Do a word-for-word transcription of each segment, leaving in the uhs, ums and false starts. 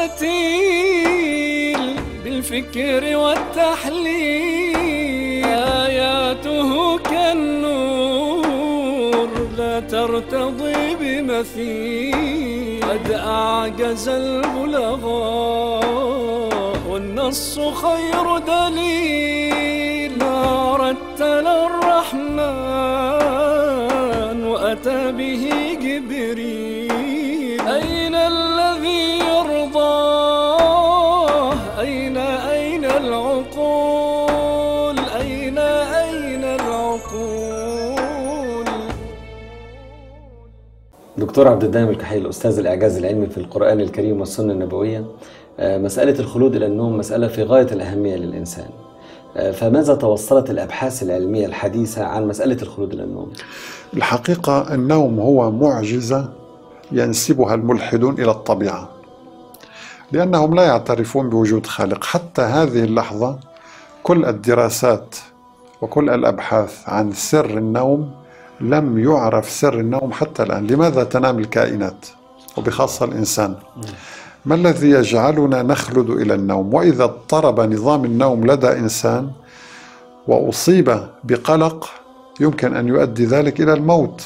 الفتيل بالفكر والتحليل، آياته كالنور لا ترتضي بمثيل، قد أعجز البلغاء والنص خير دليل، ما رتل الرحمن وأتى به جبريل، أين الذي يرضاه؟ أين أين العقول؟ أين أين العقول؟ دكتور عبد الدائم الكحيل، أستاذ الإعجاز العلمي في القرآن الكريم والسنة النبوية، مسألة الخلود إلى النوم مسألة في غاية الأهمية للإنسان، فماذا توصلت الأبحاث العلمية الحديثة عن مسألة الخلود إلى النوم؟ الحقيقة النوم هو معجزة ينسبها الملحدون إلى الطبيعة، لأنهم لا يعترفون بوجود خالق. حتى هذه اللحظة كل الدراسات وكل الأبحاث عن سر النوم لم يعرف سر النوم حتى الآن. لماذا تنام الكائنات وبخاصة الإنسان؟ ما الذي يجعلنا نخلد إلى النوم؟ وإذا اضطرب نظام النوم لدى إنسان وأصيب بقلق يمكن أن يؤدي ذلك إلى الموت.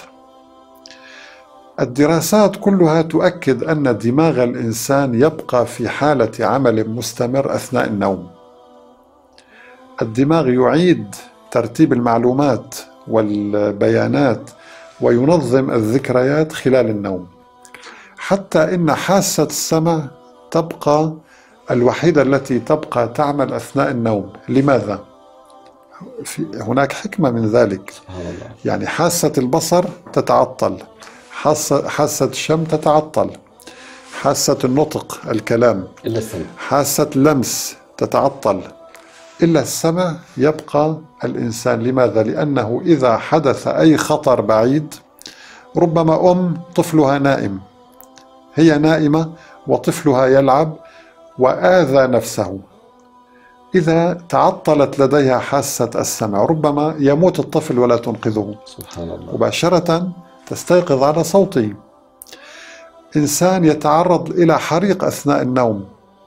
الدراسات كلها تؤكد أن دماغ الإنسان يبقى في حالة عمل مستمر أثناء النوم. الدماغ يعيد ترتيب المعلومات والبيانات وينظم الذكريات خلال النوم، حتى إن حاسة السمع تبقى الوحيدة التي تبقى تعمل أثناء النوم. لماذا؟ في هناك حكمة من ذلك. سبحان الله. يعني حاسة البصر تتعطل، حاسة, حاسة الشم تتعطل، حاسة النطق الكلام، إلا السمع، حاسة اللمس تتعطل، إلا السمع يبقى الإنسان. لماذا؟ لأنه إذا حدث أي خطر بعيد، ربما أم طفلها نائم، هي نائمة وطفلها يلعب وآذى نفسه، إذا تعطلت لديها حاسة السمع ربما يموت الطفل ولا تنقذه. سبحان الله. مباشرة تستيقظ على صوته. إنسان يتعرض إلى حريق أثناء النوم،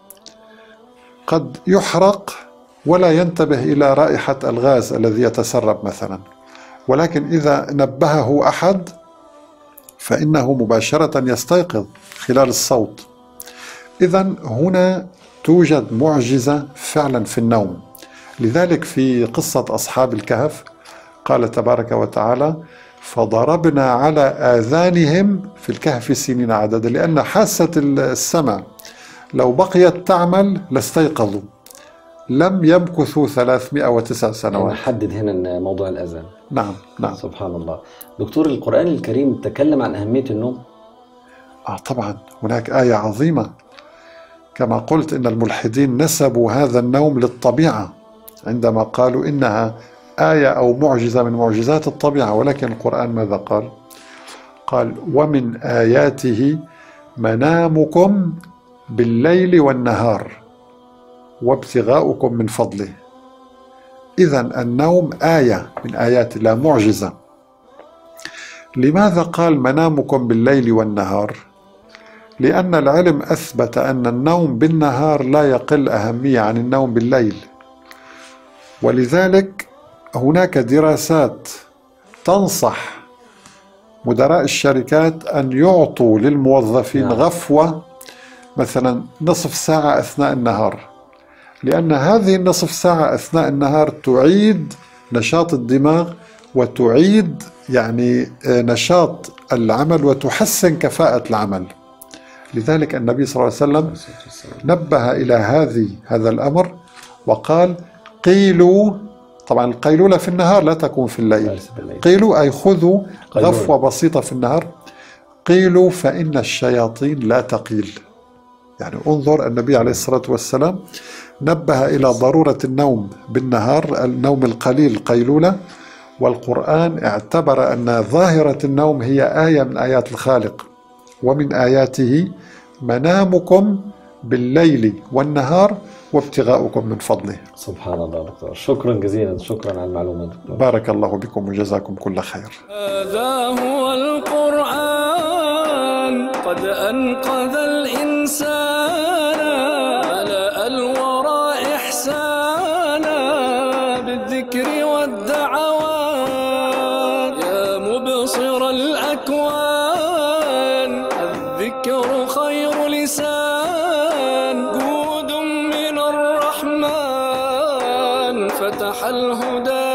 قد يحرق ولا ينتبه إلى رائحة الغاز الذي يتسرب مثلا، ولكن إذا نبهه أحد فإنه مباشرة يستيقظ خلال الصوت. إذن هنا توجد معجزة فعلا في النوم. لذلك في قصة أصحاب الكهف قال تبارك وتعالى: فضربنا على آذانهم في الكهف سنين عددا، لأن حاسة السمع لو بقيت تعمل لاستيقظوا، لم يمكثوا ثلاثمائة وتسع سنوات. نحدد هنا موضوع الأذان. نعم نعم. سبحان الله. دكتور، القرآن الكريم تكلم عن أهمية النوم؟ آه طبعا، هناك آية عظيمة. كما قلت إن الملحدين نسبوا هذا النوم للطبيعة عندما قالوا إنها آية أو معجزة من معجزات الطبيعة، ولكن القرآن ماذا قال؟ قال: ومن آياته منامكم بالليل والنهار وابتغاؤكم من فضله. إذن النوم آية من آيات الله، معجزة. لماذا قال منامكم بالليل والنهار؟ لأن العلم أثبت أن النوم بالنهار لا يقل أهمية عن النوم بالليل، ولذلك هناك دراسات تنصح مدراء الشركات أن يعطوا للموظفين غفوة مثلا نصف ساعة أثناء النهار، لأن هذه النصف ساعة أثناء النهار تعيد نشاط الدماغ وتعيد يعني نشاط العمل وتحسن كفاءة العمل. لذلك النبي صلى الله عليه وسلم نبه إلى هذه هذا الأمر وقال: قيلوا. طبعا القيلولة في النهار لا تكون في الليل. قيلوا أي خذوا غفوة بسيطة في النهار. قيلوا فإن الشياطين لا تقيل. يعني انظر، النبي عليه الصلاة والسلام نبه إلى ضرورة النوم بالنهار، النوم القليل القيلولة، والقرآن اعتبر أن ظاهرة النوم هي آية من آيات الخالق. ومن آياته منامكم بالليل والنهار وابتغاؤكم من فضله. سبحان الله دكتور، شكرا جزيلا، شكرا على المعلومات دكتور. بارك الله بكم وجزاكم كل خير. هذا هو القرآن قد أنقذ الإنسان فتح الهدى